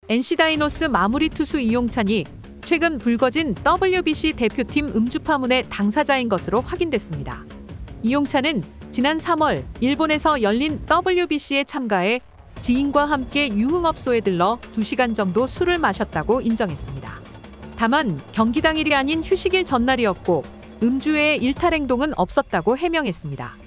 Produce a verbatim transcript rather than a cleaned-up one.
엔씨 다이노스 마무리 투수 이용찬이 최근 불거진 더블유비씨 대표팀 음주 파문의 당사자인 것으로 확인됐습니다. 이용찬은 지난 삼월 일본에서 열린 더블유비씨에 참가해 지인과 함께 유흥업소에 들러 두 시간 정도 술을 마셨다고 인정했습니다. 다만 경기 당일이 아닌 휴식일 전날이었고 음주 외에 일탈 행동은 없었다고 해명했습니다.